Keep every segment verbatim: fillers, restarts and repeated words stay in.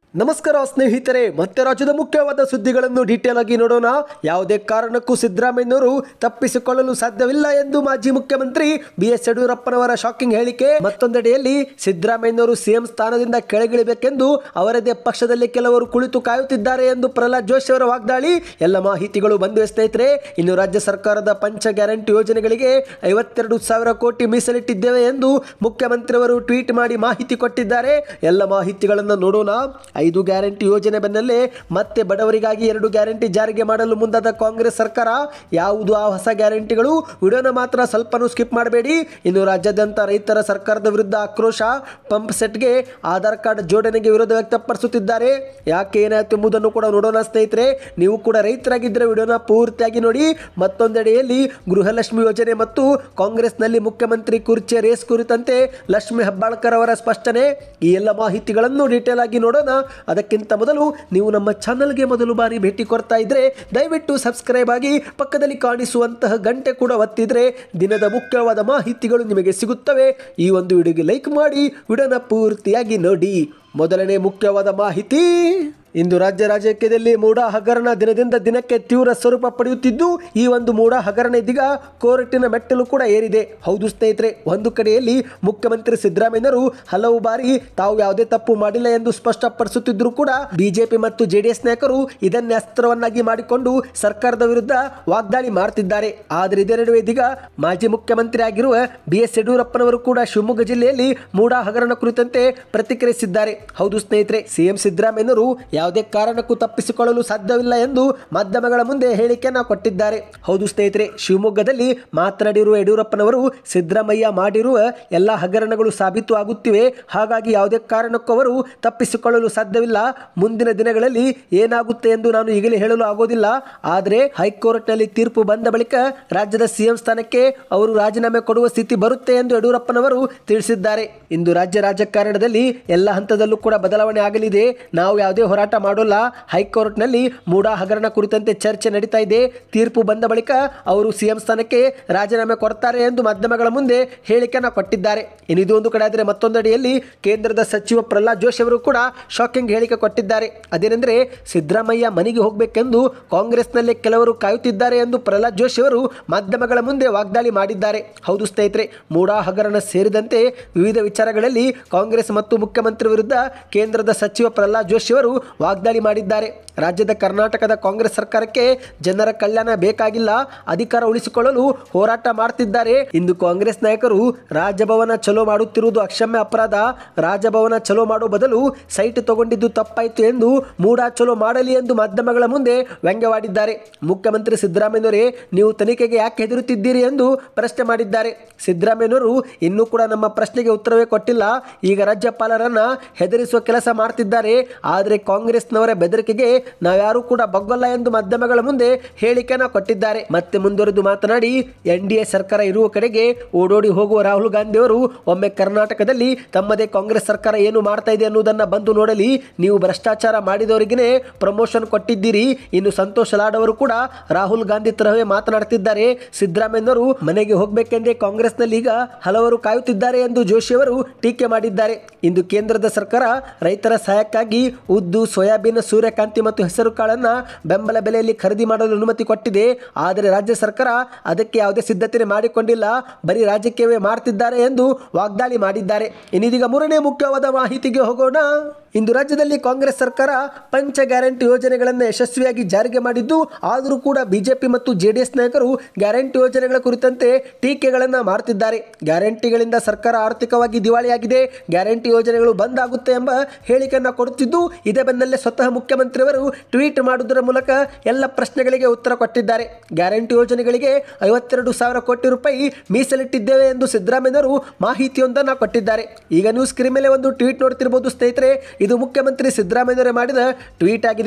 ನಮಸ್ಕಾರ ಸ್ನೇಹಿತರೆ, ಮತ್ತೆ ರಾಜ್ಯದ ಮುಖ್ಯವಾದ ಸುದ್ದಿಗಳನ್ನು ಡೀಟೇಲ್ ಆಗಿ ನೋಡೋಣ. ಯಾವುದೇ ಕಾರಣಕ್ಕೂ ಸಿದ್ದರಾಮಯ್ಯನವರು ತಪ್ಪಿಸಿಕೊಳ್ಳಲು ಸಾಧ್ಯವಿಲ್ಲ ಎಂದು ಮಾಜಿ ಮುಖ್ಯಮಂತ್ರಿ ಬಿ ಎಸ್ ಯಡಿಯೂರಪ್ಪನವರ ಶಾಕಿಂಗ್ ಹೇಳಿಕೆ. ಮತ್ತೊಂದೆಡೆಯಲ್ಲಿ ಸಿದ್ದರಾಮಯ್ಯನವರು ಸಿಎಂ ಸ್ಥಾನದಿಂದ ಕೆಳಗಿಳಿಬೇಕೆಂದು ಅವರದೇ ಪಕ್ಷದಲ್ಲಿ ಕೆಲವರು ಕುಳಿತು ಕಾಯುತ್ತಿದ್ದಾರೆ ಎಂದು ಪ್ರಹ್ಲಾದ್ ಜೋಶಿ ಅವರ ವಾಗ್ದಾಳಿ. ಎಲ್ಲ ಮಾಹಿತಿಗಳು ಬಂದಿವೆ ಸ್ನೇಹಿತರೆ. ಇನ್ನು ರಾಜ್ಯ ಸರ್ಕಾರದ ಪಂಚ ಗ್ಯಾರಂಟಿ ಯೋಜನೆಗಳಿಗೆ ಐವತ್ತೆರಡು ಸಾವಿರ ಕೋಟಿ ಮೀಸಲಿಟ್ಟಿದ್ದೇವೆ ಎಂದು ಮುಖ್ಯಮಂತ್ರಿಯವರು ಟ್ವೀಟ್ ಮಾಡಿ ಮಾಹಿತಿ ಕೊಟ್ಟಿದ್ದಾರೆ. ಎಲ್ಲ ಮಾಹಿತಿಗಳನ್ನು ನೋಡೋಣ. ಐದು ಗ್ಯಾರಂಟಿ ಯೋಜನೆ ಬೆನ್ನಲ್ಲೇ ಮತ್ತೆ ಬಡವರಿಗಾಗಿ ಎರಡು ಗ್ಯಾರಂಟಿ ಜಾರಿಗೆ ಮಾಡಲು ಮುಂದಾದ ಕಾಂಗ್ರೆಸ್ ಸರ್ಕಾರ. ಯಾವುದು ಆ ಹೊಸ ಗ್ಯಾರಂಟಿಗಳು? ವಿಡಿಯೋನ ಮಾತ್ರ ಸ್ವಲ್ಪನೂ ಸ್ಕಿಪ್ ಮಾಡಬೇಡಿ. ಇನ್ನು ರಾಜ್ಯಾದ್ಯಂತ ರೈತರ ಸರ್ಕಾರದ ವಿರುದ್ಧ ಆಕ್ರೋಶ. ಪಂಪ್ ಸೆಟ್ಗೆ ಆಧಾರ್ ಕಾರ್ಡ್ ಜೋಡಣೆಗೆ ವಿರೋಧ ವ್ಯಕ್ತಪಡಿಸುತ್ತಿದ್ದಾರೆ. ಯಾಕೆ ಏನಾಯ್ತು ಎಂಬುದನ್ನು ಕೂಡ ನೋಡೋಣ ಸ್ನೇಹಿತರೆ. ನೀವು ಕೂಡ ರೈತರಾಗಿದ್ದರೆ ವಿಡಿಯೋನ ಪೂರ್ತಿಯಾಗಿ ನೋಡಿ. ಮತ್ತೊಂದೆಡೆಯಲ್ಲಿ ಗೃಹಲಕ್ಷ್ಮಿ ಯೋಜನೆ ಮತ್ತು ಕಾಂಗ್ರೆಸ್ನಲ್ಲಿ ಮುಖ್ಯಮಂತ್ರಿ ಕುರ್ಚಿಯ ರೇಸ್ ಕುರಿತಂತೆ ಲಕ್ಷ್ಮಿ ಹೆಬ್ಬಾಳ್ಕರ್ ಅವರ ಸ್ಪಷ್ಟನೆ. ಈ ಎಲ್ಲ ಮಾಹಿತಿಗಳನ್ನು ಡೀಟೇಲ್ ಆಗಿ ನೋಡೋಣ. ಅದಕ್ಕಿಂತ ಮೊದಲು ನೀವು ನಮ್ಮ ಚಾನಲ್ಗೆ ಮೊದಲು ಬಾರಿ ಭೇಟಿ ಕೊಡ್ತಾ ಇದ್ರೆ ದಯವಿಟ್ಟು ಸಬ್ಸ್ಕ್ರೈಬ್ ಆಗಿ ಪಕ್ಕದಲ್ಲಿ ಕಾಣಿಸುವಂತಹ ಗಂಟೆ ಕೂಡ ಒತ್ತಿದ್ರೆ ದಿನದ ಮುಖ್ಯವಾದ ಮಾಹಿತಿಗಳು ನಿಮಗೆ ಸಿಗುತ್ತವೆ. ಈ ಒಂದು ವಿಡಿಯೋಗೆ ಲೈಕ್ ಮಾಡಿ ವಿಡಿಯೋನ ಪೂರ್ತಿಯಾಗಿ ನೋಡಿ. ಮೊದಲನೇ ಮುಖ್ಯವಾದ ಮಾಹಿತಿ. ಇಂದು ರಾಜ್ಯ ರಾಜಕೀಯದಲ್ಲಿ ಮೂಡ ಹಗರಣ ದಿನದಿಂದ ದಿನಕ್ಕೆ ತೀವ್ರ ಸ್ವರೂಪ ಪಡೆಯುತ್ತಿದ್ದು, ಈ ಒಂದು ಮೂಡ ಹಗರಣ ಇದೀಗ ಕೋರ್ಟಿನ ಮೆಟ್ಟಲು ಕೂಡ ಏರಿದೆ. ಹೌದು ಸ್ನೇಹಿತರೆ, ಒಂದು ಕಡೆಯಲ್ಲಿ ಮುಖ್ಯಮಂತ್ರಿ ಸಿದ್ದರಾಮಯ್ಯನವರು ಹಲವು ಬಾರಿ ತಾವು ಯಾವುದೇ ತಪ್ಪು ಮಾಡಿಲ್ಲ ಎಂದು ಸ್ಪಷ್ಟಪಡಿಸುತ್ತಿದ್ದರೂ ಕೂಡ ಬಿಜೆಪಿ ಮತ್ತು ಜೆಡಿಎಸ್ ನಾಯಕರು ಇದನ್ನೇ ಅಸ್ತ್ರವನ್ನಾಗಿ ಮಾಡಿಕೊಂಡು ಸರ್ಕಾರದ ವಿರುದ್ಧ ವಾಗ್ದಾಳಿ ಮಾಡುತ್ತಿದ್ದಾರೆ. ಆದರೆ ಇದೇ ನಡುವೆ ಇದೀಗ ಮಾಜಿ ಮುಖ್ಯಮಂತ್ರಿ ಆಗಿರುವ ಬಿ ಎಸ್ ಯಡಿಯೂರಪ್ಪನವರು ಕೂಡ ಶಿವಮೊಗ್ಗ ಜಿಲ್ಲೆಯಲ್ಲಿ ಮೂಡ ಹಗರಣ ಕುರಿತಂತೆ ಪ್ರತಿಕ್ರಿಯಿಸಿದ್ದಾರೆ. ಹೌದು ಸ್ನೇಹಿತರೆ, ಸಿಎಂ ಸಿದ್ದರಾಮಯ್ಯನವರು ಯಾವುದೇ ಕಾರಣಕ್ಕೂ ತಪ್ಪಿಸಿಕೊಳ್ಳಲು ಸಾಧ್ಯವಿಲ್ಲ ಎಂದು ಮಾಧ್ಯಮಗಳ ಮುಂದೆ ಹೇಳಿಕೆಯನ್ನು ಕೊಟ್ಟಿದ್ದಾರೆ. ಹೌದು ಸ್ನೇಹಿತರೆ, ಶಿವಮೊಗ್ಗದಲ್ಲಿ ಮಾತನಾಡಿರುವ ಯಡಿಯೂರಪ್ಪನವರು ಸಿದ್ದರಾಮಯ್ಯ ಮಾಡಿರುವ ಎಲ್ಲ ಹಗರಣಗಳು ಸಾಬೀತು ಆಗುತ್ತಿವೆ. ಹಾಗಾಗಿ ಯಾವುದೇ ಕಾರಣಕ್ಕೂ ಅವರು ತಪ್ಪಿಸಿಕೊಳ್ಳಲು ಸಾಧ್ಯವಿಲ್ಲ. ಮುಂದಿನ ದಿನಗಳಲ್ಲಿ ಏನಾಗುತ್ತೆ ಎಂದು ನಾನು ಈಗಲೇ ಹೇಳಲು ಆಗೋದಿಲ್ಲ. ಆದರೆ ಹೈಕೋರ್ಟ್ನಲ್ಲಿ ತೀರ್ಪು ಬಂದ ಬಳಿಕ ರಾಜ್ಯದ ಸಿಎಂ ಸ್ಥಾನಕ್ಕೆ ಅವರು ರಾಜೀನಾಮೆ ಕೊಡುವ ಸ್ಥಿತಿ ಬರುತ್ತೆ ಎಂದು ಯಡಿಯೂರಪ್ಪನವರು ತಿಳಿಸಿದ್ದಾರೆ. ಇಂದು ರಾಜ್ಯ ರಾಜಕಾರಣದಲ್ಲಿ ಎಲ್ಲ ಹಂತದಲ್ಲೂ ಕೂಡ ಬದಲಾವಣೆ ಆಗಲಿದೆ. ನಾವು ಯಾವುದೇ ಹೋರಾಟ ಮಾಡೋಲ್ಲ. ಹೈಕೋರ್ಟ್ನಲ್ಲಿ ಮೂಡ ಹಗರಣ ಕುರಿತಂತೆ ಚರ್ಚೆ ನಡೀತಾ ಇದೆ. ತೀರ್ಪು ಬಂದ ಬಳಿಕ ಅವರು ಸಿಎಂ ಸ್ಥಾನಕ್ಕೆ ರಾಜೀನಾಮೆ ಕೊಡ್ತಾರೆ ಎಂದು ಮಾಧ್ಯಮಗಳ ಮುಂದೆ ಹೇಳಿಕೆಯನ್ನು ಕೊಟ್ಟಿದ್ದಾರೆ. ಇನ್ನಿದು ಒಂದು ಕಡೆ ಆದರೆ ಮತ್ತೊಂದೆಡೆಯಲ್ಲಿ ಕೇಂದ್ರದ ಸಚಿವ ಪ್ರಹ್ಲಾದ್ ಜೋಶಿ ಅವರು ಕೂಡ ಶಾಕಿಂಗ್ ಹೇಳಿಕೆ ಕೊಟ್ಟಿದ್ದಾರೆ. ಅದೇನೆಂದರೆ, ಸಿದ್ದರಾಮಯ್ಯ ಮನೆಗೆ ಹೋಗಬೇಕೆಂದು ಕಾಂಗ್ರೆಸ್ನಲ್ಲಿ ಕೆಲವರು ಕಾಯುತ್ತಿದ್ದಾರೆ ಎಂದು ಪ್ರಹ್ಲಾದ್ ಜೋಶಿ ಅವರು ಮಾಧ್ಯಮಗಳ ಮುಂದೆ ವಾಗ್ದಾಳಿ ಮಾಡಿದ್ದಾರೆ. ಹೌದು ಸ್ನೇಹಿತರೆ, ಮೂಡ ಹಗರಣ ಸೇರಿದಂತೆ ವಿವಿಧ ವಿಚಾರಗಳಲ್ಲಿ ಕಾಂಗ್ರೆಸ್ ಮತ್ತು ಮುಖ್ಯಮಂತ್ರಿ ವಿರುದ್ಧ ಕೇಂದ್ರದ ಸಚಿವ ಪ್ರಹ್ಲಾದ್ ಜೋಶಿ ಅವರು ವಾಗ್ದಾಳಿ ಮಾಡಿದ್ದಾರೆ. ರಾಜ್ಯದ ಕರ್ನಾಟಕದ ಕಾಂಗ್ರೆಸ್ ಸರ್ಕಾರಕ್ಕೆ ಜನರ ಕಲ್ಯಾಣ ಬೇಕಾಗಿಲ್ಲ, ಅಧಿಕಾರ ಉಳಿಸಿಕೊಳ್ಳಲು ಹೋರಾಟ ಮಾಡ್ತಿದ್ದಾರೆ. ಇಂದು ಕಾಂಗ್ರೆಸ್ ನಾಯಕರು ರಾಜಭವನ ಚಲೋ ಮಾಡುತ್ತಿರುವುದು ಅಕ್ಷಮ್ಯ ಅಪರಾಧ. ರಾಜಭವನ ಚಲೋ ಮಾಡೋ ಬದಲು ಸೈಟ್ ತಗೊಂಡಿದ್ದು ತಪ್ಪಾಯಿತು ಎಂದು ಮೂಡ ಚಲೋ ಮಾಡಲಿ ಎಂದು ಮಾಧ್ಯಮಗಳ ಮುಂದೆ ವ್ಯಂಗ್ಯವಾಡಿದ್ದಾರೆ. ಮುಖ್ಯಮಂತ್ರಿ ಸಿದ್ದರಾಮಯ್ಯನವರೇ, ನೀವು ತನಿಖೆಗೆ ಯಾಕೆ ಹೆದರುತ್ತಿದ್ದೀರಿ ಎಂದು ಪ್ರಶ್ನೆ ಮಾಡಿದ್ದಾರೆ. ಸಿದ್ದರಾಮಯ್ಯನವರು ಇನ್ನೂ ಕೂಡ ನಮ್ಮ ಪ್ರಶ್ನೆಗೆ ಉತ್ತರವೇ ಕೊಟ್ಟಿಲ್ಲ. ಈಗ ರಾಜ್ಯಪಾಲರನ್ನ ಹೆದರಿಸುವ ಕೆಲಸ ಮಾಡ್ತಿದ್ದಾರೆ. ಆದರೆ ಕಾಂಗ್ರೆಸ್ನವರ ಬೆದರಿಕೆಗೆ ನಾವ್ಯಾರೂ ಕೂಡ ಬಗ್ಗಲ್ಲ ಎಂದು ಮಾಧ್ಯಮಗಳ ಮುಂದೆ ಹೇಳಿಕೆಯನ್ನು ಕೊಟ್ಟಿದ್ದಾರೆ. ಮತ್ತೆ ಮುಂದುವರೆದು ಮಾತನಾಡಿ, ಎನ್ ಡಿ ಎ ಸರ್ಕಾರ ಇರುವ ಕಡೆಗೆ ಓಡೋಡಿ ಹೋಗುವ ರಾಹುಲ್ ಗಾಂಧಿ ಅವರು ಒಮ್ಮೆ ಕರ್ನಾಟಕದಲ್ಲಿ ತಮ್ಮದೇ ಕಾಂಗ್ರೆಸ್ ಸರ್ಕಾರ ಏನು ಮಾಡ್ತಾ ಇದೆ ಅನ್ನುವುದನ್ನು ಬಂದು ನೋಡಲಿ. ನೀವು ಭ್ರಷ್ಟಾಚಾರ ಮಾಡಿದವರಿಗೇ ಪ್ರಮೋಷನ್ ಕೊಟ್ಟಿದ್ದೀರಿ. ಇನ್ನು ಸಂತೋಷ್ ಲಾಡ್ ಅವರು ಕೂಡ ರಾಹುಲ್ ಗಾಂಧಿ ತರಹವೇ ಮಾತನಾಡ್ತಿದ್ದಾರೆ. ಸಿದ್ದರಾಮಯ್ಯನವರು ಮನೆಗೆ ಹೋಗಬೇಕೆಂದೇ ಕಾಂಗ್ರೆಸ್ನಲ್ಲಿ ಈಗ ಹಲವರು ಕಾಯುತ್ತಿದ್ದಾರೆ ಎಂದು ಜೋಶಿ ಅವರು ಟೀಕೆ ಮಾಡಿದ್ದಾರೆ. ಇಂದು ಕೇಂದ್ರದ ಸರ್ಕಾರ ರೈತರ ಸಹಾಯಕ್ಕಾಗಿ ಉದ್ದು, ಸೋಯಾಬೀನ್, ಸೂರ್ಯಕಾಂತಿ ಮತ್ತು ಹೆಸರು ಕಾಳನ್ನು ಬೆಂಬಲ ಬೆಲೆಯಲ್ಲಿ ಖರೀದಿ ಮಾಡಲು ಅನುಮತಿ ಕೊಟ್ಟಿದೆ. ಆದರೆ ರಾಜ್ಯ ಸರ್ಕಾರ ಅದಕ್ಕೆ ಯಾವುದೇ ಸಿದ್ಧತೆ ಮಾಡಿಕೊಂಡಿಲ್ಲ, ಬರೀ ರಾಜಕೀಯವೇ ಮಾಡ್ತಿದ್ದಾರೆ ಎಂದು ವಾಗ್ದಾಳಿ ಮಾಡಿದ್ದಾರೆ. ಇನ್ನೀಗ ಮೂರನೇ ಮುಖ್ಯವಾದ ಮಾಹಿತಿಗೆ ಹೋಗೋಣ. ಇಂದು ರಾಜ್ಯದಲ್ಲಿ ಕಾಂಗ್ರೆಸ್ ಸರ್ಕಾರ ಪಂಚ ಗ್ಯಾರಂಟಿ ಯೋಜನೆಗಳನ್ನು ಯಶಸ್ವಿಯಾಗಿ ಜಾರಿಗೆ ಮಾಡಿದ್ದು, ಆದರೂ ಕೂಡ ಬಿಜೆಪಿ ಮತ್ತು ಜೆಡಿಎಸ್ ನಾಯಕರು ಗ್ಯಾರಂಟಿ ಯೋಜನೆಗಳ ಕುರಿತಂತೆ ಟೀಕೆಗಳನ್ನು ಮಾಡ್ತಿದ್ದಾರೆ. ಗ್ಯಾರಂಟಿಗಳಿಂದ ಸರ್ಕಾರ ಆರ್ಥಿಕವಾಗಿ ದಿವಾಳಿಯಾಗಿದೆ, ಗ್ಯಾರಂಟಿ ಯೋಜನೆಗಳು ಬಂದ್ ಆಗುತ್ತೆ ಎಂಬ ಹೇಳಿಕೆಯನ್ನು ಕೊಡುತ್ತಿದ್ದು, ಇದೇ ಬೆನ್ನಲ್ಲೇ ಸ್ವತಃ ಮುಖ್ಯಮಂತ್ರಿಯವರು ಟ್ವೀಟ್ ಮಾಡುವುದರ ಮೂಲಕ ಎಲ್ಲ ಪ್ರಶ್ನೆಗಳಿಗೆ ಉತ್ತರ ಕೊಟ್ಟಿದ್ದಾರೆ. ಗ್ಯಾರಂಟಿ ಯೋಜನೆಗಳಿಗೆ ಐವತ್ತೆರಡು ಸಾವಿರ ಕೋಟಿ ರೂಪಾಯಿ ಮೀಸಲಿಟ್ಟಿದ್ದೇವೆ ಎಂದು ಸಿದ್ದರಾಮಯ್ಯನವರು ಮಾಹಿತಿಯೊಂದನ್ನು ಕೊಟ್ಟಿದ್ದಾರೆ. ಈಗ ನೀವು ಸ್ಕ್ರೀನ್ ಮೇಲೆ ಒಂದು ಟ್ವೀಟ್ ನೋಡ್ತಿರಬಹುದು ಸ್ನೇಹಿತರೆ. ಇದು ಮುಖ್ಯಮಂತ್ರಿ ಸಿದ್ದರಾಮಯ್ಯನವರೇ ಮಾಡಿದ ಟ್ವೀಟ್ ಆಗಿದೆ.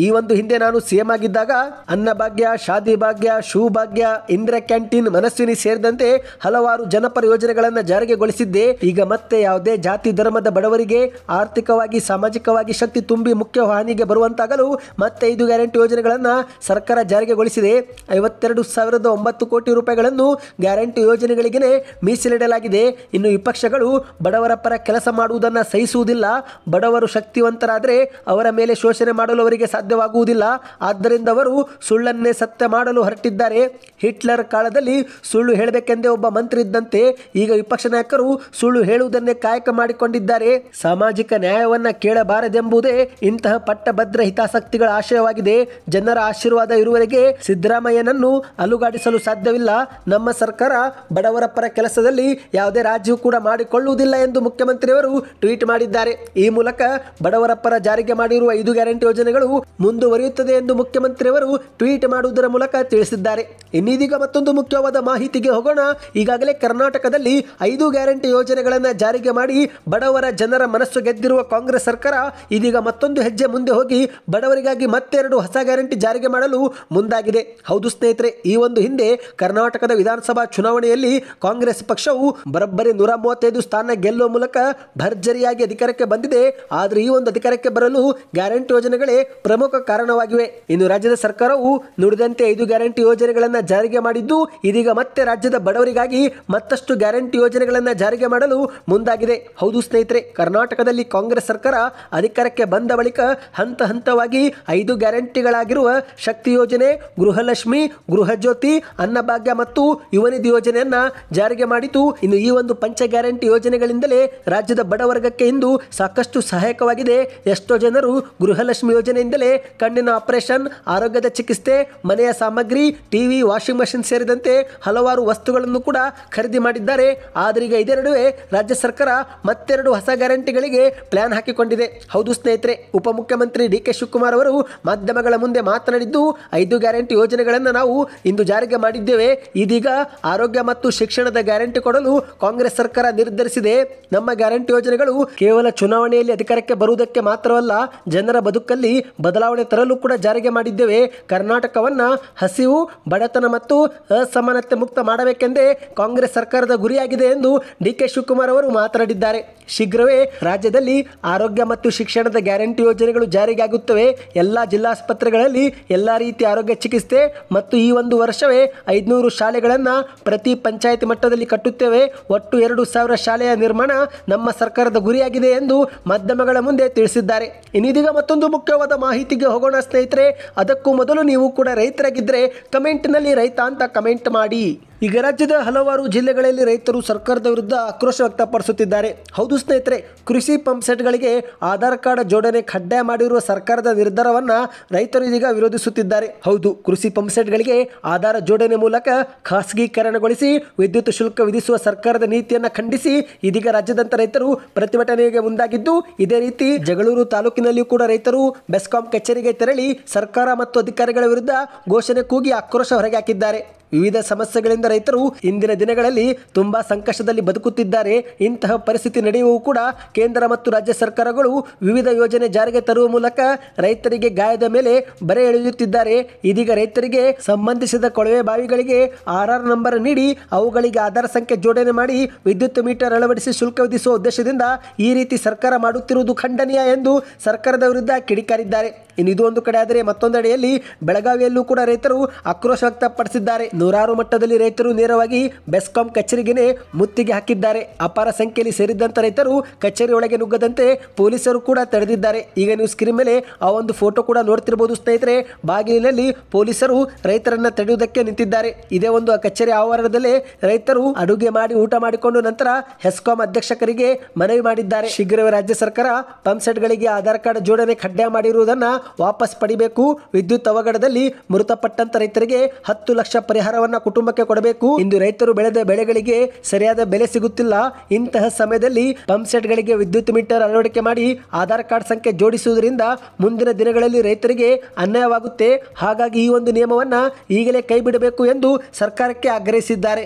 ಈ ಒಂದು ಹಿಂದೆ ನಾನು ಸಿಎಂ ಆಗಿದ್ದಾಗ ಅನ್ನಭಾಗ್ಯ, ಶಾದಿ ಭಾಗ್ಯ, ಶೂ ಭಾಗ್ಯ, ಇಂದಿರಾ ಕ್ಯಾಂಟೀನ್, ಮನಸ್ವಿನಿ ಸೇರಿದಂತೆ ಹಲವಾರು ಜನಪರ ಯೋಜನೆಗಳನ್ನು ಜಾರಿಗೆಗೊಳಿಸಿದ್ದೆ. ಈಗ ಮತ್ತೆ ಯಾವುದೇ ಜಾತಿ ಧರ್ಮದ ಬಡವರಿಗೆ ಆರ್ಥಿಕವಾಗಿ ಸಾಮಾಜಿಕವಾಗಿ ಶಕ್ತಿ ತುಂಬಿ ಮುಖ್ಯ ಹಾನಿಗೆ ಬರುವಂತಾಗಲು ಮತ್ತೆ ಐದು ಗ್ಯಾರಂಟಿ ಯೋಜನೆಗಳನ್ನು ಸರ್ಕಾರ ಜಾರಿಗೆಗೊಳಿಸಿದೆ. ಐವತ್ತೆರಡು ಸಾವಿರದ ಒಂಬತ್ತು ಕೋಟಿ ರೂಪಾಯಿಗಳನ್ನು ಗ್ಯಾರಂಟಿ ಯೋಜನೆಗಳಿಗೆ ಮೀಸಲಿಡಲಾಗಿದೆ. ಇನ್ನು ವಿಪಕ್ಷಗಳು ಬಡವರ ಪರ ಕೆಲಸ ಮಾಡುವುದನ್ನು ಸಹಿಸುವುದಿಲ್ಲ. ಬಡವರು ಶಕ್ತಿವಂತರಾದರೆ ಅವರ ಮೇಲೆ ಶೋಷಣೆ ಮಾಡಲು ಅವರಿಗೆ ಸಾಧ್ಯವಾಗುವುದಿಲ್ಲ. ಆದ್ದರಿಂದ ಅವರು ಸುಳ್ಳನ್ನೇ ಸತ್ಯ ಮಾಡಲು ಹೊರಟಿದ್ದಾರೆ. ಹಿಟ್ಲರ್ ಕಾಲದಲ್ಲಿ ಸುಳ್ಳು ಹೇಳಬೇಕೆಂದೇ ಒಬ್ಬ ಮಂತ್ರಿ ಇದ್ದಂತೆ ಈಗ ವಿಪಕ್ಷ ನಾಯಕರು ಸುಳ್ಳು ಹೇಳುವುದನ್ನೇ ಕಾಯಕ ಮಾಡಿಕೊಂಡಿದ್ದಾರೆ. ಸಾಮಾಜಿಕ ನ್ಯಾಯವನ್ನ ಕೇಳಬಾರದೆಂಬುದೇ ಇಂತಹ ಪಟ್ಟಭದ್ರ ಹಿತಾಸಕ್ತಿಗಳ ಆಶಯವಾಗಿದೆ. ಜನರ ಆಶೀರ್ವಾದ ಇರುವವರೆಗೆ ಸಿದ್ದರಾಮಯ್ಯನನ್ನು ಅಲುಗಾಡಿಸಲು ಸಾಧ್ಯವಿಲ್ಲ. ನಮ್ಮ ಸರ್ಕಾರ ಬಡವರ ಪರ ಕೆಲಸದಲ್ಲಿ ಯಾವುದೇ ರಾಜ್ಯವು ಕೂಡ ಮಾಡಿಕೊಳ್ಳುವುದಿಲ್ಲ ಎಂದು ಮುಖ್ಯಮಂತ್ರಿಯವರು ಟ್ವೀಟ್ ಮಾಡಿದ್ದಾರೆ. ಈ ಮೂಲಕ ಬಡವರ ಪರ ಜಾರಿಗೆ ಮಾಡಿರುವ ಐದು ಗ್ಯಾರಂಟಿ ಯೋಜನೆಗಳು ಮುಂದುವರಿಯುತ್ತದೆ ಎಂದು ಮುಖ್ಯಮಂತ್ರಿಯವರು ಟ್ವೀಟ್ ಮಾಡುವುದರ ಮೂಲಕ ತಿಳಿಸಿದ್ದಾರೆ. ಇನ್ನೀಗ ಮತ್ತೊಂದು ಮುಖ್ಯವಾದ ಮಾಹಿತಿಗೆ ಹೋಗೋಣ. ಈಗಾಗಲೇ ಕರ್ನಾಟಕದಲ್ಲಿ ಐದು ಗ್ಯಾರಂಟಿ ಯೋಜನೆಗಳನ್ನು ಜಾರಿಗೆ ಮಾಡಿ ಬಡವರ ಜನರ ಮನಸ್ಸು ಗೆದ್ದಿರುವ ಕಾಂಗ್ರೆಸ್ ಸರ್ಕಾರ ಇದೀಗ ಮತ್ತೊಂದು ಹೆಜ್ಜೆ ಮುಂದೆ ಹೋಗಿ ಬಡವರಿಗಾಗಿ ಮತ್ತೆರಡು ಹೊಸ ಗ್ಯಾರಂಟಿ ಜಾರಿಗೆ ಮಾಡಲು ಮುಂದಾಗಿದೆ. ಹೌದು ಸ್ನೇಹಿತರೆ, ಈ ಒಂದು ಹಿಂದೆ ಕರ್ನಾಟಕದ ವಿಧಾನಸಭಾ ಚುನಾವಣೆಯಲ್ಲಿ ಕಾಂಗ್ರೆಸ್ ಪಕ್ಷವು ಬರೋಬ್ಬರಿ ನೂರ ಮೂವತ್ತೈದು ಸ್ಥಾನ ಗೆಲ್ಲುವ ಮೂಲಕ ಭರ್ಜರಿಯಾಗಿ ಅಧಿಕಾರಕ್ಕೆ ಬಂದಿದೆ. ಆದರೆ ಈ ಒಂದು ಅಧಿಕಾರಕ್ಕೆ ಬರಲು ಗ್ಯಾರಂಟಿ ಯೋಜನೆಗಳೇ ಪ್ರಮುಖ ಕಾರಣವಾಗಿವೆ. ಇನ್ನು ರಾಜ್ಯದ ಸರ್ಕಾರವು ನುಡಿದಂತೆ ಐದು ಗ್ಯಾರಂಟಿ ಯೋಜನೆಗಳನ್ನು ಜಾರಿಗೆ ಮಾಡಿದ್ದು ಇದೀಗ ಮತ್ತೆ ರಾಜ್ಯದ ಬಡವರಿಗಾಗಿ ಮತ್ತಷ್ಟು ಗ್ಯಾರಂಟಿ ಯೋಜನೆಗಳನ್ನು ಜಾರಿಗೆ ಮಾಡಲು ಮುಂದಾಗಿದೆ. ಹೌದು ಸ್ನೇಹಿತರೆ, ಕರ್ನಾಟಕದಲ್ಲಿ ಕಾಂಗ್ರೆಸ್ ಸರ್ಕಾರ ಅಧಿಕಾರಕ್ಕೆ ಬಂದ ಬಳಿಕ ಹಂತ ಹಂತವಾಗಿ ಐದು ಗ್ಯಾರಂಟಿಗಳಾಗಿರುವ ಶಕ್ತಿ ಯೋಜನೆ, ಗೃಹಲಕ್ಷ್ಮಿ, ಗೃಹಜ್ಯೋತಿ, ಅನ್ನಭಾಗ್ಯ ಮತ್ತು ಯುವನಿಧಿ ಯೋಜನೆಯನ್ನ ಜಾರಿಗೆ ಮಾಡಿತು. ಇನ್ನು ಈ ಒಂದು ಪಂಚ ಗ್ಯಾರಂಟಿ ಯೋಜನೆಗಳಿಂದಲೇ ರಾಜ್ಯದ ಬಡವರ್ಗಕ್ಕೆ ಇಂದು ಸಾಕಷ್ಟು ಸಹಾಯಕವಾಗಿದೆ. ಎಷ್ಟೋ ಜನರು ಗೃಹಲಕ್ಷ್ಮಿ ಯೋಜನೆಯಿಂದಲೇ ಕಣ್ಣಿನ ಆಪರೇಷನ್, ಆರೋಗ್ಯದ ಚಿಕಿತ್ಸೆ, ಮನೆಯ ಸಾಮಗ್ರಿ, ಟಿವಿ, ವಾಷಿಂಗ್ ಮಷಿನ್ ಸೇರಿದಂತೆ ಹಲವಾರು ವಸ್ತುಗಳನ್ನು ಕೂಡ ಖರೀದಿ ಮಾಡಿದ್ದಾರೆ. ಆದರೆ ಈಗ ಇದೇ ನಡುವೆ ರಾಜ್ಯ ಸರ್ಕಾರ ಮತ್ತೆರಡು ಹೊಸ ಗ್ಯಾರಂಟಿಗಳಿಗೆ ಪ್ಲಾನ್ ಹಾಕಿಕೊಂಡಿದೆ. ಹೌದು ಸ್ನೇಹಿತರೆ, ಉಪಮುಖ್ಯಮಂತ್ರಿ ಡಿ ಕೆ ಶಿವಕುಮಾರ್ ಅವರು ಮಾಧ್ಯಮಗಳ ಮುಂದೆ ಮಾತನಾಡಿದ್ದು, ಐದು ಗ್ಯಾರಂಟಿ ಯೋಜನೆಗಳನ್ನು ನಾವು ಇಂದು ಜಾರಿಗೆ ಮಾಡಿದ್ದೇವೆ. ಇದೀಗ ಆರೋಗ್ಯ ಮತ್ತು ಶಿಕ್ಷಣದ ಗ್ಯಾರಂಟಿ ಕೊಡಲು ಕಾಂಗ್ರೆಸ್ ಸರ್ಕಾರ ನಿರ್ಧರಿಸಿದೆ. ನಮ್ಮ ಗ್ಯಾರಂಟಿ ಯೋಜನೆಗಳು ಕೇವಲ ಚುನಾವಣೆಯಲ್ಲಿ ಅಧಿಕಾರಕ್ಕೆ ಬರುವುದಕ್ಕೆ ಮಾತ್ರವಲ್ಲ, ಜನರ ಬದುಕಲ್ಲಿ ಬದಲಾವಣೆ ತರಲು ಕೂಡ ಜಾರಿಗೆ ಮಾಡಿದ್ದೇವೆ. ಕರ್ನಾಟಕವನ್ನ ಹಸಿವು, ಬಡತನ ಮತ್ತು ಅಸಮಾನತೆ ಮುಕ್ತ ಮಾಡಬೇಕೆಂದೇ ಕಾಂಗ್ರೆಸ್ ಸರ್ಕಾರದ ಗುರಿಯಾಗಿದೆ ಎಂದು ಡಿ ಕೆ ಶಿವಕುಮಾರ್ ಅವರು ಮಾತನಾಡಿದ್ದಾರೆ. ಶೀಘ್ರವೇ ರಾಜ್ಯದಲ್ಲಿ ಆರೋಗ್ಯ ಮತ್ತು ಶಿಕ್ಷಣದ ಗ್ಯಾರಂಟಿ ಯೋಜನೆಗಳು ಜಾರಿಗೆ ಆಗುತ್ತವೆ. ಎಲ್ಲ ಜಿಲ್ಲಾಸ್ಪತ್ರೆಗಳಲ್ಲಿ ಎಲ್ಲ ರೀತಿಯ ಆರೋಗ್ಯ ಚಿಕಿತ್ಸೆ ಮತ್ತು ಈ ಒಂದು ವರ್ಷವೇ ಐದುನೂರು ಶಾಲೆಗಳನ್ನು ಪ್ರತಿ ಪಂಚಾಯತ್ ಮಟ್ಟದಲ್ಲಿ ಕಟ್ಟುತ್ತೇವೆ. ಒಟ್ಟು ಎರಡು ಸಾವಿರ ಶಾಲೆಯ ನಿರ್ಮಾಣ ನಮ್ಮ ಸರ್ಕಾರದ ಗುರಿಯಾಗಿದೆ ಎಂದು ಮಾಧ್ಯಮಗಳ ಮುಂದೆ ತಿಳಿಸಿದ್ದಾರೆ. ಇನ್ನೀಗ ಮತ್ತೊಂದು ಮುಖ್ಯವಾದ ಮಾಹಿತಿಗೆ ಹೋಗೋಣ ಸ್ನೇಹಿತರೆ. ಅದಕ್ಕೂ ಮೊದಲು ನೀವು ಕೂಡ ರೈತರಾಗಿದ್ದರೆ ಕಮೆಂಟ್ನಲ್ಲಿ ರೈತ ಅಂತ ಕಮೆಂಟ್ ಮಾಡಿ. ಈಗ ರಾಜ್ಯದ ಹಲವಾರು ಜಿಲ್ಲೆಗಳಲ್ಲಿ ರೈತರು ಸರ್ಕಾರದ ವಿರುದ್ಧ ಆಕ್ರೋಶ ವ್ಯಕ್ತಪಡಿಸುತ್ತಿದ್ದಾರೆ. ಹೌದು ಸ್ನೇಹಿತರೆ, ಕೃಷಿ ಪಂಪ್ ಸೆಟ್ಗಳಿಗೆ ಆಧಾರ್ ಕಾರ್ಡ್ ಜೋಡಣೆ ಕಡ್ಡಾಯ ಮಾಡಿರುವ ಸರ್ಕಾರದ ನಿರ್ಧಾರವನ್ನ ರೈತರು ಇದೀಗ ವಿರೋಧಿಸುತ್ತಿದ್ದಾರೆ. ಹೌದು, ಕೃಷಿ ಪಂಪ್ ಸೆಟ್ಗಳಿಗೆ ಆಧಾರ್ ಜೋಡಣೆ ಮೂಲಕ ಖಾಸಗೀಕರಣಗೊಳಿಸಿ ವಿದ್ಯುತ್ ಶುಲ್ಕ ವಿಧಿಸುವ ಸರ್ಕಾರದ ನೀತಿಯನ್ನು ಖಂಡಿಸಿ ಇದೀಗ ರಾಜ್ಯದಂತ ರೈತರು ಪ್ರತಿಭಟನೆಗೆ ಮುಂದಾಗಿದ್ದು, ಇದೇ ರೀತಿ ಜಗಳೂರು ತಾಲೂಕಿನಲ್ಲಿಯೂ ಕೂಡ ರೈತರು ಬೆಸ್ಕಾಂ ಕಚೇರಿಗೆ ತೆರಳಿ ಸರ್ಕಾರ ಮತ್ತು ಅಧಿಕಾರಿಗಳ ವಿರುದ್ಧ ಘೋಷಣೆ ಕೂಗಿ ಆಕ್ರೋಶ ಹೊರಗೆ ಹಾಕಿದ್ದಾರೆ. ವಿವಿಧ ಸಮಸ್ಯೆಗಳಿಂದ ರೈತರು ಇಂದಿನ ದಿನಗಳಲ್ಲಿ ತುಂಬಾ ಸಂಕಷ್ಟದಲ್ಲಿ ಬದುಕುತ್ತಿದ್ದಾರೆ. ಇಂತಹ ಪರಿಸ್ಥಿತಿ ನಡೆಯುವ ಕೂಡ ಕೇಂದ್ರ ಮತ್ತು ರಾಜ್ಯ ಸರ್ಕಾರಗಳು ವಿವಿಧ ಯೋಜನೆ ಜಾರಿಗೆ ತರುವ ಮೂಲಕ ರೈತರಿಗೆ ಗಾಯದ ಮೇಲೆ ಬರೆ ಎಳೆಯುತ್ತಿದ್ದಾರೆ. ಇದೀಗ ರೈತರಿಗೆ ಸಂಬಂಧಿಸಿದ ಕೊಳವೆ ಬಾವಿಗಳಿಗೆ ಆರ್ ಆರ್ ನಂಬರ್ ನೀಡಿ ಅವುಗಳಿಗೆ ಆಧಾರ್ ಸಂಖ್ಯೆ ಜೋಡಣೆ ಮಾಡಿ ವಿದ್ಯುತ್ ಮೀಟರ್ ಅಳವಡಿಸಿ ಶುಲ್ಕ ವಿಧಿಸುವ ಉದ್ದೇಶದಿಂದ ಈ ರೀತಿ ಸರ್ಕಾರ ಮಾಡುತ್ತಿರುವುದು ಖಂಡನೀಯ ಎಂದು ಸರ್ಕಾರದ ವಿರುದ್ಧ ಕಿಡಿಕಾರಿದ್ದಾರೆ. ಇನ್ನು ಇದು ಒಂದು ಕಡೆ ಆದರೆ, ಮತ್ತೊಂದೆಡೆಯಲ್ಲಿ ಬೆಳಗಾವಿಯಲ್ಲೂ ಕೂಡ ರೈತರು ಆಕ್ರೋಶ ವ್ಯಕ್ತಪಡಿಸಿದ್ದಾರೆ. ನೂರಾರು ಮಟ್ಟದಲ್ಲಿ ರೈತರು ನೇರವಾಗಿ ಬೆಸ್ಕಾಂ ಕಚೇರಿಗೆನೆ ಮುತ್ತಿಗೆ ಹಾಕಿದ್ದಾರೆ. ಅಪಾರ ಸಂಖ್ಯೆಯಲ್ಲಿ ಸೇರಿದ್ದಂತ ರೈತರು ಕಚೇರಿ ಒಳಗೆ ನುಗ್ಗದಂತೆ ಪೊಲೀಸರು ಕೂಡ ತಡೆದಿದ್ದಾರೆ. ಈಗ ನೀವು ಸ್ಕ್ರೀನ್ ಮೇಲೆ ಆ ಒಂದು ಫೋಟೋ ಕೂಡ ನೋಡ್ತಿರಬಹುದು ಸ್ನೇಹಿತರೆ. ಬಾಗಿಲಿನಲ್ಲಿ ಪೊಲೀಸರು ರೈತರನ್ನ ತಡೆಯುವುದಕ್ಕೆ ನಿಂತಿದ್ದಾರೆ. ಇದೇ ಒಂದು ಕಚೇರಿ ಆವರಣದಲ್ಲೇ ರೈತರು ಅಡುಗೆ ಮಾಡಿ ಊಟ ಮಾಡಿಕೊಂಡು ನಂತರ ಹೆಸ್ಕಾಂ ಅಧ್ಯಕ್ಷಕರಿಗೆ ಮನವಿ ಮಾಡಿದ್ದಾರೆ. ಶೀಘ್ರವೇ ರಾಜ್ಯ ಸರ್ಕಾರ ಪಂಪ್ ಸೆಟ್ಗಳಿಗೆ ಆಧಾರ್ ಕಾರ್ಡ್ ಜೋಡಣೆ ಕಡ್ಡಾಯ ಮಾಡಿರುವುದನ್ನ ವಾಪಸ್ ಪಡಿಬೇಕು. ವಿದ್ಯುತ್ ಅವಘಡದಲ್ಲಿ ಮೃತಪಟ್ಟಂತ ರೈತರಿಗೆ ಹತ್ತು ಲಕ್ಷ ಪರಿಹಾರವನ್ನ ಕುಟುಂಬಕ್ಕೆ ಕೊಡಬೇಕು. ಇಂದು ರೈತರು ಬೆಳೆದ ಬೆಳೆಗಳಿಗೆ ಸರಿಯಾದ ಬೆಲೆ ಸಿಗುತ್ತಿಲ್ಲ. ಇಂತಹ ಸಮಯದಲ್ಲಿ ಪಂಪ್ ಸೆಟ್ಗಳಿಗೆ ವಿದ್ಯುತ್ ಮೀಟರ್ ಅಳವಡಿಕೆ ಮಾಡಿ ಆಧಾರ್ ಕಾರ್ಡ್ ಸಂಖ್ಯೆ ಜೋಡಿಸುವುದರಿಂದ ಮುಂದಿನ ದಿನಗಳಲ್ಲಿ ರೈತರಿಗೆ ಅನ್ಯಾಯವಾಗುತ್ತೆ. ಹಾಗಾಗಿ ಈ ಒಂದು ನಿಯಮವನ್ನ ಈಗಲೇ ಕೈ ಬಿಡಬೇಕು ಎಂದು ಸರ್ಕಾರಕ್ಕೆ ಆಗ್ರಹಿಸಿದ್ದಾರೆ.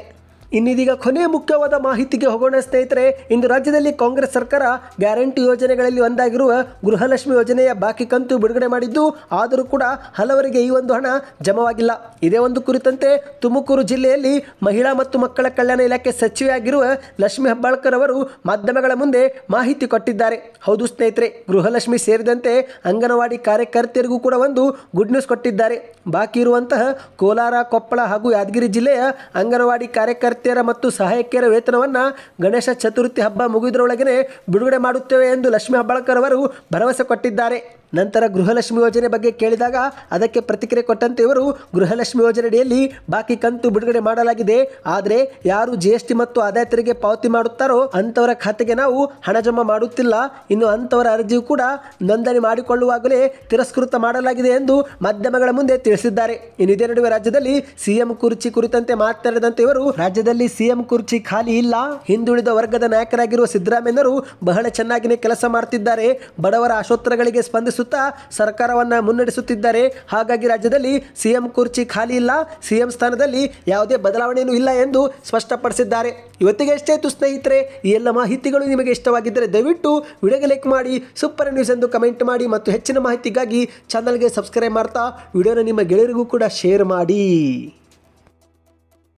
ಇನ್ನಿದೀಗ ಕೊನೆಯ ಮುಖ್ಯವಾದ ಮಾಹಿತಿಗೆ ಹೋಗೋಣ ಸ್ನೇಹಿತರೆ. ಇಂದು ರಾಜ್ಯದಲ್ಲಿ ಕಾಂಗ್ರೆಸ್ ಸರ್ಕಾರ ಗ್ಯಾರಂಟಿ ಯೋಜನೆಗಳಲ್ಲಿ ಒಂದಾಗಿರುವ ಗೃಹಲಕ್ಷ್ಮಿ ಯೋಜನೆಯ ಬಾಕಿ ಕಂತು ಬಿಡುಗಡೆ ಮಾಡಿದ್ದು, ಆದರೂ ಕೂಡ ಹಲವರಿಗೆ ಈ ಒಂದು ಹಣ ಜಮವಾಗಿಲ್ಲ. ಇದೇ ಒಂದು ಕುರಿತಂತೆ ತುಮಕೂರು ಜಿಲ್ಲೆಯಲ್ಲಿ ಮಹಿಳಾ ಮತ್ತು ಮಕ್ಕಳ ಕಲ್ಯಾಣ ಇಲಾಖೆ ಸಚಿವೆಯಾಗಿರುವ ಲಕ್ಷ್ಮಿ ಹೆಬ್ಬಾಳ್ಕರ್ ಅವರು ಮಾಧ್ಯಮಗಳ ಮುಂದೆ ಮಾಹಿತಿ ಕೊಟ್ಟಿದ್ದಾರೆ. ಹೌದು ಸ್ನೇಹಿತರೆ, ಗೃಹಲಕ್ಷ್ಮಿ ಸೇರಿದಂತೆ ಅಂಗನವಾಡಿ ಕಾರ್ಯಕರ್ತೆಯರಿಗೂ ಕೂಡ ಒಂದು ಗುಡ್ ನ್ಯೂಸ್ ಕೊಟ್ಟಿದ್ದಾರೆ. ಬಾಕಿ ಇರುವಂತಹ ಕೋಲಾರ, ಕೊಪ್ಪಳ ಹಾಗೂ ಯಾದಗಿರಿ ಜಿಲ್ಲೆಯ ಅಂಗನವಾಡಿ ಕಾರ್ಯಕರ್ತೆಯರ ಮತ್ತು ಸಹಾಯಕಿಯರ ವೇತನವನ್ನು ಗಣೇಶ ಚತುರ್ಥಿ ಹಬ್ಬ ಮುಗಿದರೊಳಗೆ ಬಿಡುಗಡೆ ಮಾಡುತ್ತೇವೆ ಎಂದು ಲಕ್ಷ್ಮಿ ಹೆಬ್ಬಾಳ್ಕರ್ ಅವರು ಭರವಸೆ ಕೊಟ್ಟಿದ್ದಾರೆ. ನಂತರ ಗೃಹಲಕ್ಷ್ಮಿ ಯೋಜನೆ ಬಗ್ಗೆ ಕೇಳಿದಾಗ ಅದಕ್ಕೆ ಪ್ರತಿಕ್ರಿಯೆ ಕೊಟ್ಟಂತೆ ಇವರು, ಗೃಹಲಕ್ಷ್ಮಿ ಯೋಜನೆಯಡಿಯಲ್ಲಿ ಬಾಕಿ ಕಂತು ಬಿಡುಗಡೆ ಮಾಡಲಾಗಿದೆ. ಆದರೆ ಯಾರು ಜಿ ಎಸ್ ಟಿ ಮತ್ತು ಆದಾಯ ತೆರಿಗೆ ಪಾವತಿ ಮಾಡುತ್ತಾರೋ ಅಂಥವರ ಖಾತೆಗೆ ನಾವು ಹಣ ಜಮಾ ಮಾಡುತ್ತಿಲ್ಲ. ಇನ್ನು ಅಂಥವರ ಅರ್ಜಿಯು ಕೂಡ ನೋಂದಣಿ ಮಾಡಿಕೊಳ್ಳುವಾಗಲೇ ತಿರಸ್ಕೃತ ಮಾಡಲಾಗಿದೆ ಎಂದು ಮಾಧ್ಯಮಗಳ ಮುಂದೆ ತಿಳಿಸಿದ್ದಾರೆ. ಇನ್ನು ಇದೇ ನಡುವೆ ರಾಜ್ಯದಲ್ಲಿ ಸಿಎಂ ಕುರ್ಚಿ ಕುರಿತಂತೆ ಮಾತನಾಡಿದಂತೆ ಇವರು, ರಾಜ್ಯದಲ್ಲಿ ಸಿಎಂ ಕುರ್ಚಿ ಖಾಲಿ ಇಲ್ಲ. ಹಿಂದುಳಿದ ವರ್ಗದ ನಾಯಕರಾಗಿರುವ ಸಿದ್ದರಾಮಯ್ಯನವರು ಬಹಳ ಚೆನ್ನಾಗಿನೇ ಕೆಲಸ ಮಾಡುತ್ತಿದ್ದಾರೆ. ಬಡವರ ಆಶೋತ್ತರಗಳಿಗೆ ಸ್ಪಂದಿಸುತ್ತಾ ಸರ್ಕಾರವನ್ನು ಮುನ್ನಡೆಸುತ್ತಿದ್ದಾರೆ. ಹಾಗಾಗಿ ರಾಜ್ಯದಲ್ಲಿ ಸಿಎಂ ಕುರ್ಚಿ ಖಾಲಿ ಇಲ್ಲ, ಸಿಎಂ ಸ್ಥಾನದಲ್ಲಿ ಯಾವುದೇ ಬದಲಾವಣೆಯೂ ಇಲ್ಲ ಎಂದು ಸ್ಪಷ್ಟಪಡಿಸಿದ್ದಾರೆ. ಇವತ್ತಿಗೆ ಎಷ್ಟೇ ಇತ್ತು ಸ್ನೇಹಿತರೆ. ಈ ಎಲ್ಲ ಮಾಹಿತಿಗಳು ನಿಮಗೆ ಇಷ್ಟವಾಗಿದ್ದರೆ ದಯವಿಟ್ಟು ವಿಡಿಯೋಗೆ ಲೈಕ್ ಮಾಡಿ, ಸೂಪರ್ ನ್ಯೂಸ್ ಎಂದು ಕಮೆಂಟ್ ಮಾಡಿ ಮತ್ತು ಹೆಚ್ಚಿನ ಮಾಹಿತಿಗಾಗಿ ಚಾನಲ್ಗೆ ಸಬ್ಸ್ಕ್ರೈಬ್ ಮಾಡ್ತಾ ವಿಡಿಯೋನ ನಿಮ್ಮ ಗೆಳೆಯರಿಗೂ ಕೂಡ ಶೇರ್ ಮಾಡಿ.